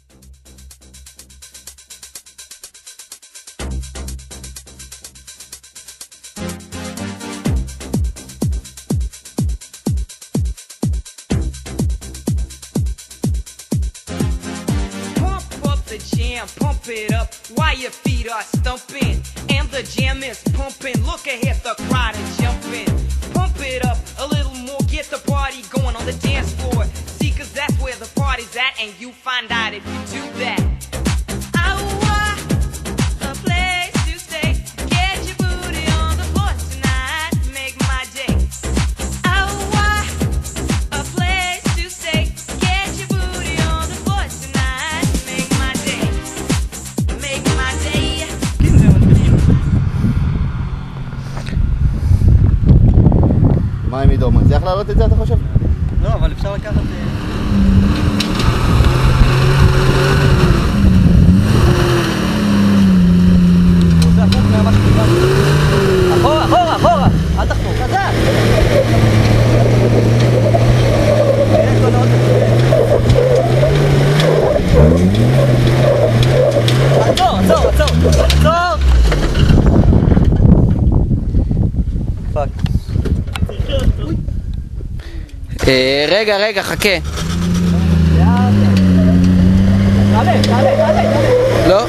Pump it up while your feet are stumping and the jam is pumping. Look ahead, the crowd is jumping. Pump it up a little more, get the party going on the dance floor. See, cause that's where the party's at, and you find out if you do that. A place to stay. Get your booty on the floor tonight, make my day. A place to stay. Get your booty on the floor tonight, make my day. Make my day. מה עם עידו? מצליח לעלות את זה אתה חושב? לא, אבל אפשר לקחת... אחורה, אחורה, אחורה! אל תחתור, חזק! עצור, עצור, עצור! עצור! פאק. רגע, חכה. תעלה, תעלה, תעלה, תעלה. לא.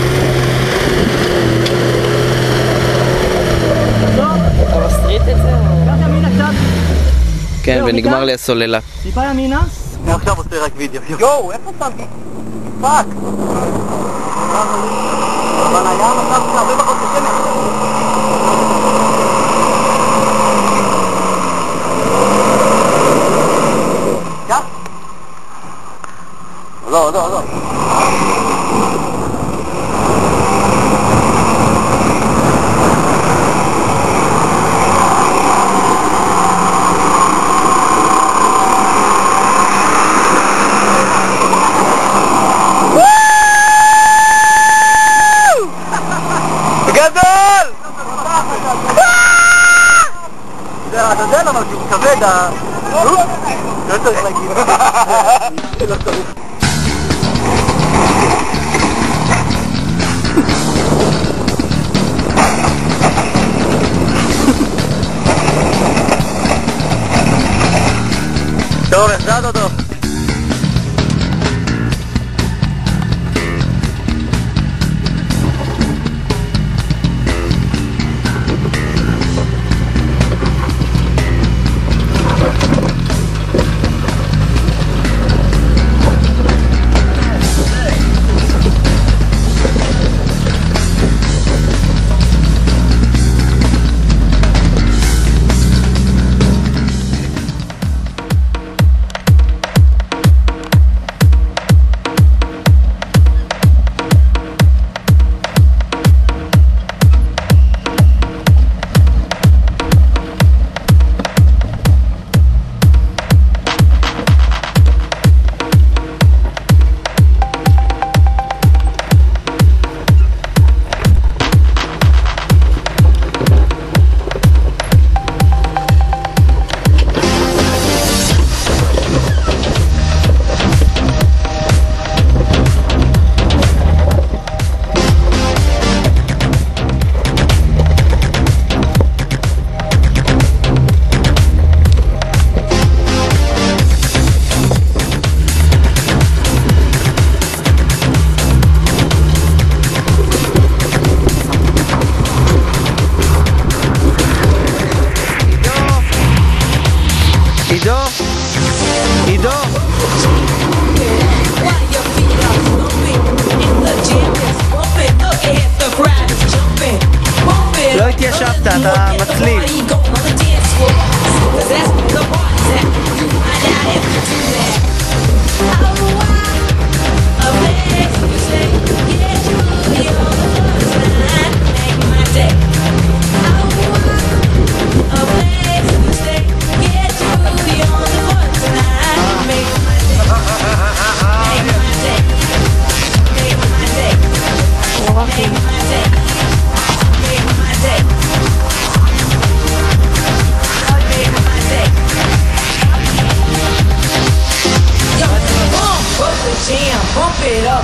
אתה מסריט את זה? קח ימינה קצת. כן, ונגמר לי הסוללה. טיפה ימינה. אני עכשיו עושה רק וידאו. יואו, איפה שמתי? פאק! אבל היה מצב שהרבה פחות קשה. לא, לא, לא. גדול! אתה יודע למה שהוא כבד, לא צריך להגיד. לא צריך. טוב, החזרת אותו. לא התיישבת, אתה מצליף. Pump it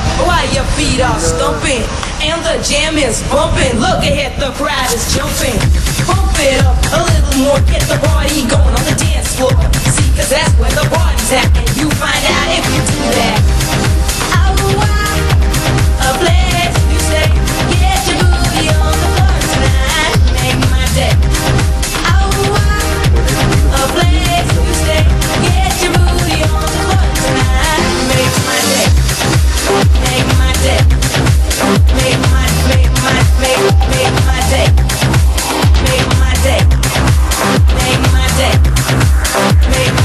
pumping. Look ahead, the crowd is jumping. Pump it up a little more, get the party going on the dance floor. See, cause that's where the party's at, and you find out if you do that. Oh, wow, a place you say, get your booty on the floor tonight, make my day. Oh, wow, a place you say, get your booty on the floor tonight, make my day. Make my day. Make my day. Make my day. Make my day. Make my day. Make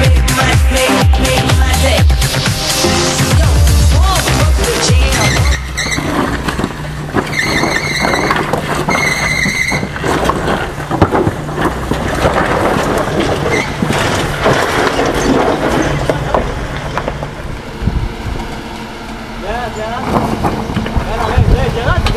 my day. Yo, pump up the jam. Jalan.